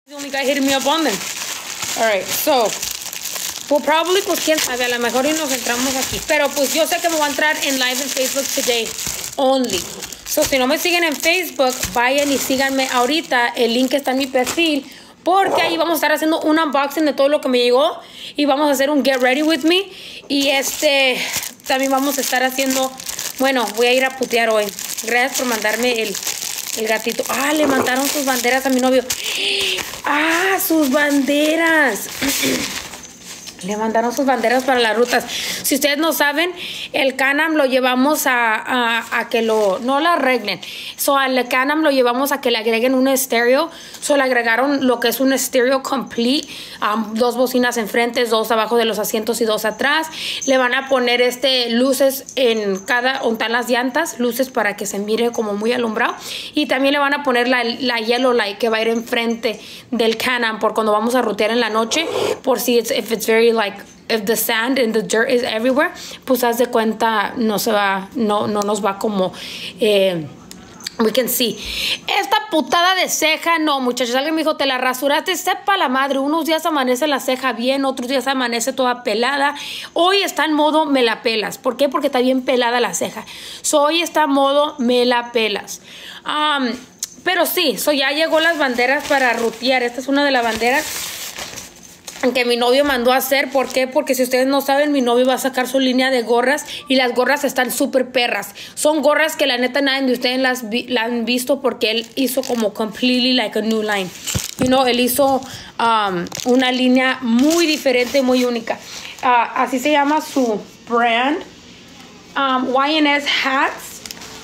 The only guy hitting me up on them. Alright, so well, probably, pues quién sabe, a lo mejor y nos entramos aquí. Pero pues yo sé que me voy a entrar en live en Facebook today only. So si no me siguen en Facebook, vayan y síganme ahorita. El link está en mi perfil. Porque ahí vamos a estar haciendo un unboxing de todo lo que me llegó. Y vamos a hacer un Get Ready With Me. Y también vamos a estar haciendo... Bueno, voy a ir a putear hoy. Gracias por mandarme el gatito. Ah, le mandaron sus banderas a mi novio. Ah, sus banderas. Le mandaron sus banderas para las rutas. Si ustedes no saben, el Can-Am lo llevamos a que no lo arreglen. Al Can-Am lo llevamos a que le agreguen un estéreo. Le agregaron lo que es un estéreo complete. 2 bocinas enfrente, 2 abajo de los asientos y 2 atrás. Le van a poner luces en cada, ontan las llantas, luces para que se mire como muy alumbrado. Y también le van a poner la yellow light que va a ir enfrente del Can-Am por cuando vamos a rutear en la noche. Por si if it's very if the sand and the dirt is everywhere, pues haz de cuenta no nos va como we can see. Esta putada de ceja, no, muchachos, alguien me dijo, te la rasuraste, sepa la madre, unos días amanece la ceja bien, otros días amanece toda pelada. Hoy está en modo me la pelas. ¿Por qué? Porque está bien pelada la ceja. Hoy está en modo me la pelas. Pero sí, ya llegó las banderas para rutear. Esta es una de las banderas que mi novio mandó a hacer. ¿Por qué? Porque si ustedes no saben, mi novio va a sacar su línea de gorras y las gorras están súper perras. Son gorras que la neta nadie de ustedes la han visto porque él hizo como completely like a new line. Él hizo una línea muy diferente, muy única. Así se llama su brand. YNS Hats.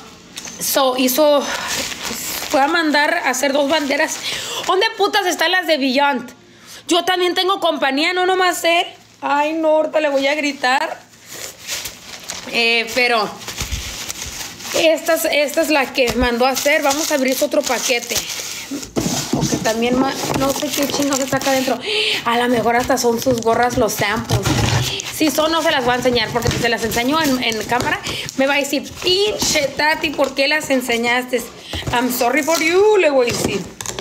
Fue a mandar a hacer 2 banderas. ¿Dónde putas están las de Beyond? Yo también tengo compañía, no nomás él. Ay, no, ahorita le voy a gritar. Pero esta es la que mandó a hacer. Vamos a abrir otro paquete. Porque también, no sé qué chingo que está acá adentro. A lo mejor hasta son sus gorras, los samples. Si son, no se las voy a enseñar. Porque si se las enseño en cámara, me va a decir, pinche Tati, ¿por qué las enseñaste? I'm sorry for you, le voy a decir.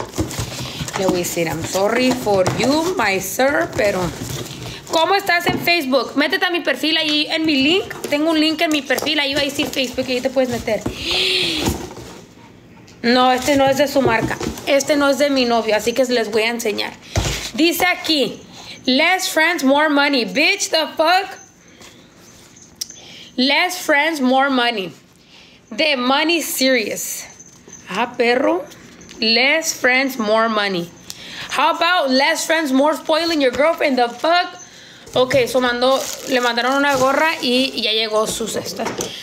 I'm sorry for you, my sir, pero... ¿Cómo estás en Facebook? Métete a mi perfil ahí en mi link. Tengo un link en mi perfil, ahí va a decir Facebook y ahí te puedes meter. No, este no es de su marca. Este no es de mi novio, así que les voy a enseñar. Dice aquí, less friends, more money. Bitch, the fuck? Less friends, more money. The money serious. Perro. Less friends, more money. How about less friends, more spoiling your girlfriend? The fuck? Ok, le mandaron una gorra y ya llegó su cesta.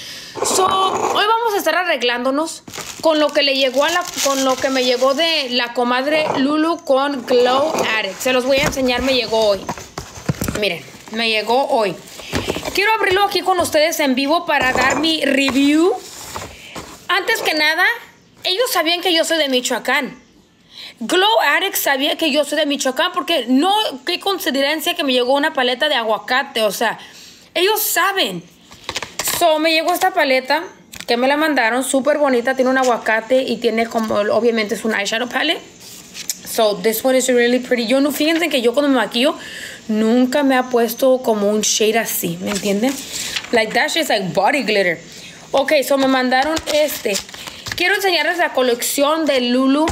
Hoy vamos a estar arreglándonos con lo que con lo que me llegó de la comadre Lulu con Glow Addict. Se los voy a enseñar, me llegó hoy. Miren, me llegó hoy. Quiero abrirlo aquí con ustedes en vivo para dar mi review. Antes que nada, ellos sabían que yo soy de Michoacán. Glow Addict sabía que yo soy de Michoacán porque no, qué coincidencia que me llegó una paleta de aguacate. O sea, ellos saben. Me llegó esta paleta que me la mandaron, súper bonita. Tiene un aguacate y tiene como, obviamente es un eyeshadow palette. This one is really pretty. Fíjense que yo cuando me maquillo nunca me ha puesto como un shade así, ¿me entienden? Like that shit's like body glitter. Ok, me mandaron Quiero enseñarles la colección de Lulu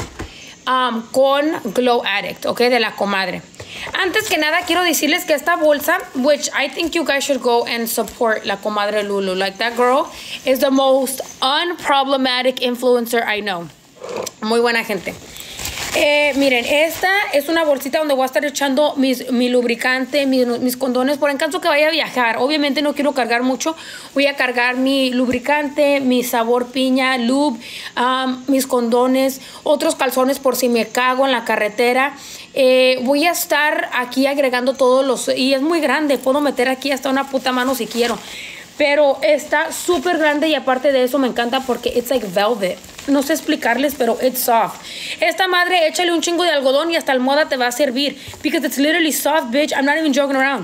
con Glow Addict, ok, de la comadre. Antes que nada, quiero decirles que esta bolsa, which I think you guys should go and support la comadre Lulu. Like, that girl is the most unproblematic influencer I know. Muy buena gente. Miren, esta es una bolsita donde voy a estar echando mi lubricante, mis condones, por en caso que vaya a viajar. Obviamente no quiero cargar mucho. Voy a cargar mi lubricante, mi sabor piña, lube, mis condones, otros calzones por si me cago en la carretera. Voy a estar aquí agregando todos y es muy grande, puedo meter aquí hasta una puta mano si quiero. Pero está súper grande y aparte de eso me encanta porque it's like velvet. No sé explicarles, pero it's soft. Esta madre, échale un chingo de algodón y hasta almohada te va a servir. Because it's literally soft, bitch. I'm not even joking around.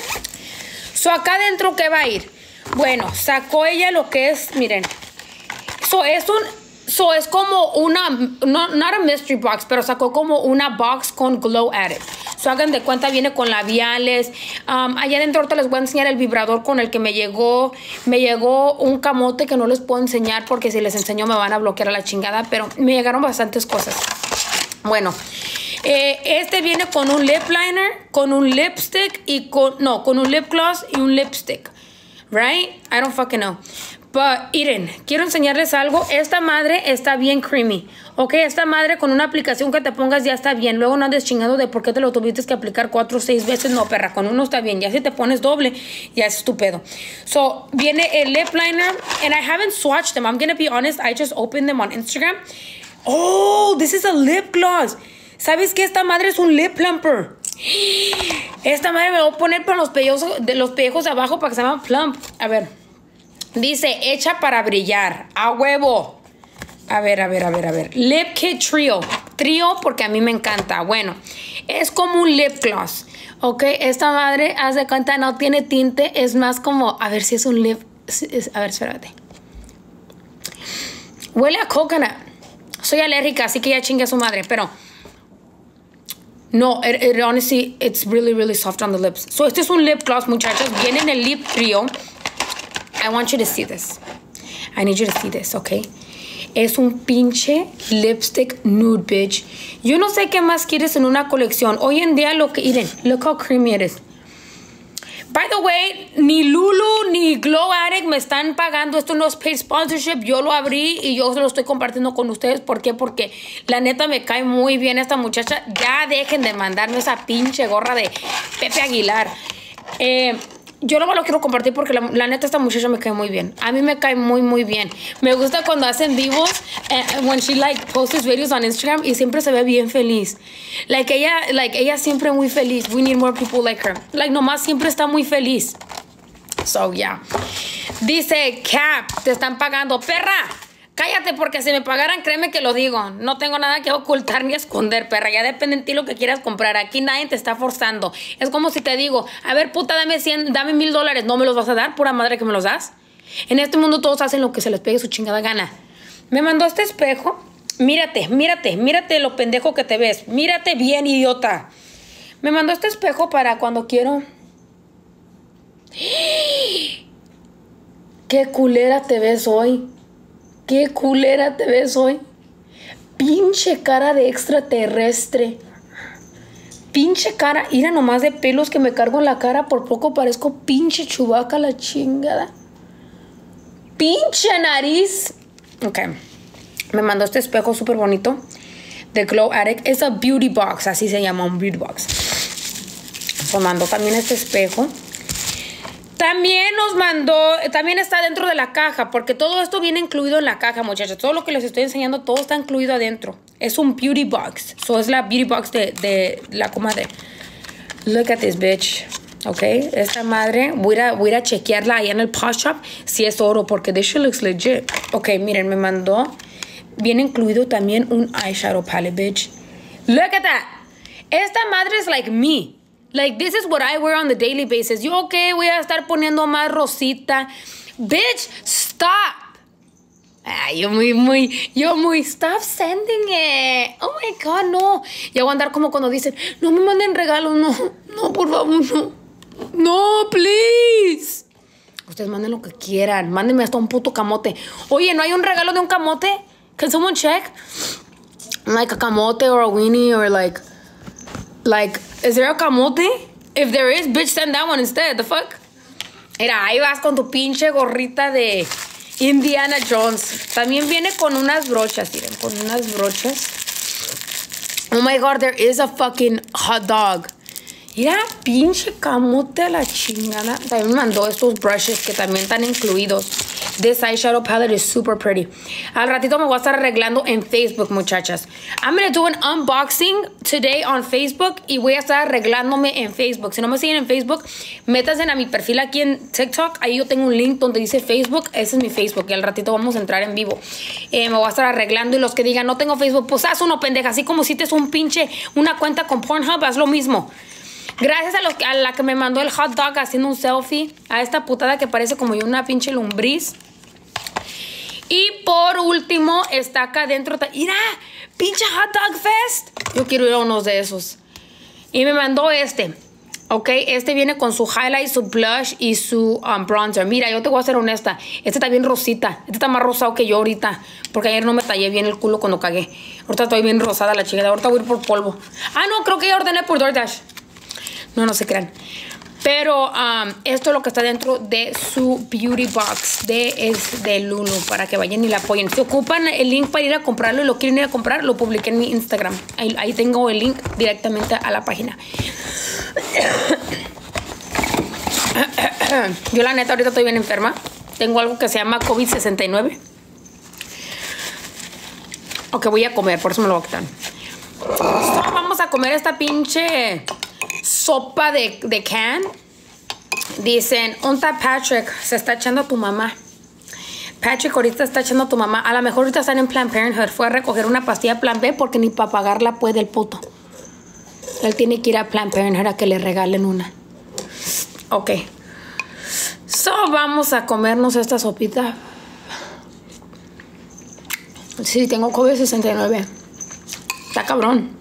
Acá adentro, ¿qué va a ir? Bueno, sacó ella lo que es, miren. Es un So, es como una, no, not a mystery box, pero sacó como una box con Glow Addict. So, hagan de cuenta, viene con labiales. Allá adentro ahorita les voy a enseñar el vibrador con el que me llegó. Me llegó un camote que no les puedo enseñar porque si les enseño me van a bloquear a la chingada. Pero me llegaron bastantes cosas. Bueno, este viene con un lip liner, con un lipstick y con un lip gloss y un lipstick. Right? I don't fucking know. But, miren, quiero enseñarles algo. Esta madre está bien creamy. Ok, esta madre con una aplicación que te pongas ya está bien. Luego no andes chingando de por qué te lo tuviste que aplicar 4 o 6 veces. No, perra, con uno está bien. Ya si te pones doble, ya es estúpido. So, viene el lip liner. And I haven't swatched them. I'm gonna be honest. I just opened them on Instagram. Oh, this is a lip gloss. ¿Sabes qué? Esta madre es un lip plumper. Esta madre me voy a poner para los pellejos de abajo para que se llama plump. A ver. Dice, hecha para brillar. A huevo. A ver. Lip Kit Trio. Trio porque a mí me encanta. Bueno, es como un lip gloss. Ok, esta madre, haz de cuenta, no tiene tinte. Es más como, a ver si es un lip. A ver, espérate. Huele a coconut. Soy alérgica, así que ya chingue a su madre. Pero no, it honestly, it's really, really soft on the lips. So, este es un lip gloss, muchachos. Viene en el lip trio. I want you to see this. I need you to see this, okay? Es un pinche lipstick nude, bitch. Yo no sé qué más quieres en una colección. Hoy en día lo que... Miren, look how creamy it is. By the way, ni Lulu ni Glow Addict me están pagando. Esto no es paid sponsorship. Yo lo abrí y yo se lo estoy compartiendo con ustedes. ¿Por qué? Porque la neta me cae muy bien esta muchacha. Ya dejen de mandarme esa pinche gorra de Pepe Aguilar. Yo no me lo quiero compartir porque la neta esta muchacha me cae muy bien. A mí me cae muy, muy bien. Me gusta cuando hacen vivos. When she like posts videos on Instagram y siempre se ve bien feliz. Ella siempre muy feliz. We need more people like her. Nomás siempre está muy feliz. So, yeah. Dice, Cap, te están pagando. Perra, cállate porque si me pagaran, créeme que lo digo. No tengo nada que ocultar ni esconder, perra. Ya depende de ti lo que quieras comprar. Aquí nadie te está forzando. Es como si te digo, a ver, puta, dame $1,000. ¿No me los vas a dar? Pura madre que me los das. En este mundo todos hacen lo que se les pegue su chingada gana. Me mandó este espejo. Mírate lo pendejo que te ves. Mírate bien, idiota. Me mandó este espejo para cuando quiero... ¡Qué culera te ves hoy! ¡Qué culera te ves hoy! Pinche cara de extraterrestre. Pinche cara. Mira nomás de pelos que me cargo en la cara. Por poco parezco pinche Chewbacca la chingada. Pinche nariz. Ok. Me mandó este espejo súper bonito. De Glow Addict. Es a beauty box. Así se llama, un beauty box. Me mandó también este espejo. También nos mandó, también está dentro de la caja, porque todo esto viene incluido en la caja, muchachos. Todo lo que les estoy enseñando, todo está incluido adentro. Es un beauty box. So, es la beauty box de la comadre. Look at this bitch. Ok, esta madre, voy a ir a chequearla allá en el pawn shop si es oro, porque this shit looks legit. Ok, miren, me mandó, viene incluido también un eyeshadow palette, bitch. Look at that. Esta madre es like me. Like, this is what I wear on the daily basis. Yo, ok, voy a estar poniendo más rosita. Bitch, stop. Ay, yo muy, stop sending it. Oh my God, no. Ya voy a andar como cuando dicen, no me manden regalos, no, por favor, no. No, please. Ustedes manden lo que quieran. Mándenme hasta un puto camote. Oye, ¿no hay un regalo de un camote? Can someone check? Like a camote or a weenie or like, is there a camote? If there is, bitch, send that one instead. The fuck? Mira, ahí vas con tu pinche gorrita de Indiana Jones. También viene con unas brochas, miren, con unas brochas. Oh my God, there is a fucking hot dog. Mira, pinche camote a la chingada. También me mandó estos brushes que también están incluidos. This eyeshadow palette is super pretty. Al ratito me voy a estar arreglando en Facebook, muchachas. I'm going to do an unboxing today on Facebook y voy a estar arreglándome en Facebook. Si no me siguen en Facebook, métanse a mi perfil aquí en TikTok. Ahí yo tengo un link donde dice Facebook. Ese es mi Facebook y al ratito vamos a entrar en vivo. Me voy a estar arreglando y los que digan no tengo Facebook, pues haz uno, pendeja. Así como si te es una cuenta con Pornhub, haz lo mismo. Gracias a la que me mandó el hot dog haciendo un selfie. A esta putada que parece como yo una pinche lombriz. Y por último, está acá adentro. Mira, pinche Hot Dog Fest. Yo quiero ir a unos de esos. Y me mandó este. Ok, este viene con su highlight, su blush y su bronzer. Mira, yo te voy a ser honesta. Este está bien rosita. Este está más rosado que yo ahorita. Porque ayer no me tallé bien el culo cuando cagué. Ahorita estoy bien rosada la chingada. Ahorita voy a ir por polvo. Ah, no, creo que ya ordené por DoorDash. No se crean. Pero esto es lo que está dentro de su beauty box de Lulu, para que vayan y la apoyen. Si ocupan el link para ir a comprarlo y lo quieren ir a comprar, lo publiqué en mi Instagram. Ahí tengo el link directamente a la página. Yo la neta ahorita estoy bien enferma. Tengo algo que se llama COVID-69. Ok, voy a comer, por eso me lo voy a quitar. So, vamos a comer esta pinche sopa de can. Dicen, onta Patrick se está echando a tu mamá. Patrick ahorita está echando a tu mamá. A lo mejor ahorita están en Planned Parenthood. Fue a recoger una pastilla Plan B porque ni para pagarla puede el puto. Él tiene que ir a Planned Parenthood a que le regalen una. Ok. So, vamos a comernos esta sopita. Sí, tengo COVID-69. Está cabrón.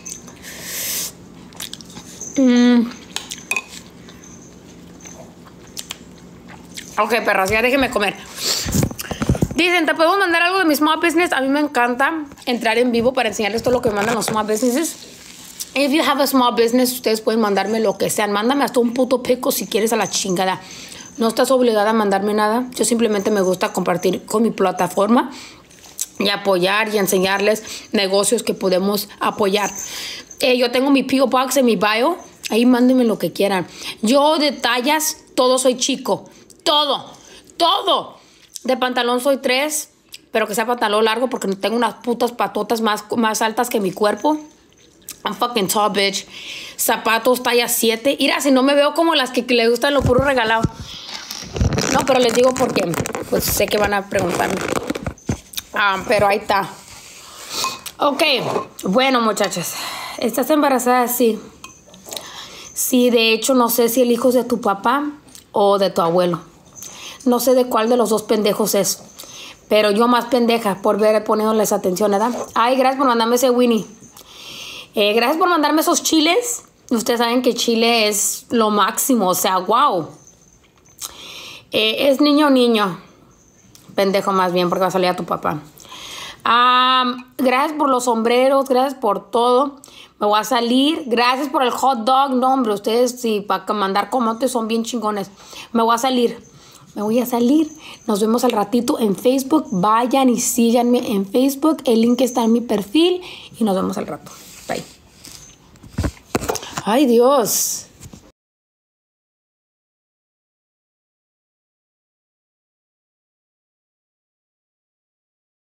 Ok, perras, ya déjenme comer. Dicen, ¿te podemos mandar algo de mi small business? A mí me encanta entrar en vivo para enseñarles todo lo que me mandan los small businesses. If you have a small business, ustedes pueden mandarme lo que sean. Mándame hasta un puto pico si quieres a la chingada. No estás obligada a mandarme nada. Yo simplemente me gusta compartir con mi plataforma y apoyar y enseñarles negocios que podemos apoyar. Yo tengo mi P.O. Box en mi bio. Ahí mándenme lo que quieran. Yo de tallas, todo soy chico. Todo. De pantalón soy 3, pero que sea pantalón largo porque tengo unas putas patotas más altas que mi cuerpo. I'm fucking tall, bitch. Zapatos talla 7. Mira, si no me veo como las que le gustan lo puro regalado. No, pero les digo porque pues sé que van a preguntarme. Pero ahí está. Ok, bueno, muchachas. ¿Estás embarazada? Sí. Sí, de hecho, no sé si el hijo es de tu papá o de tu abuelo. No sé de cuál de los dos pendejos es. Pero yo más pendeja por poniéndoles atención, ¿verdad? Ay, gracias por mandarme ese Winnie. Gracias por mandarme esos chiles. Ustedes saben que Chile es lo máximo. O sea, wow. ¿Es niño o niño? Pendejo más bien, porque va a salir a tu papá. Gracias por los sombreros. Gracias por todo. Me voy a salir. Gracias por el hot dog. No, hombre, ustedes sí, para mandar comotes son bien chingones. Me voy a salir. Nos vemos al ratito en Facebook. Vayan y síganme en Facebook. El link está en mi perfil. Y nos vemos al rato. Bye. Ay, Dios.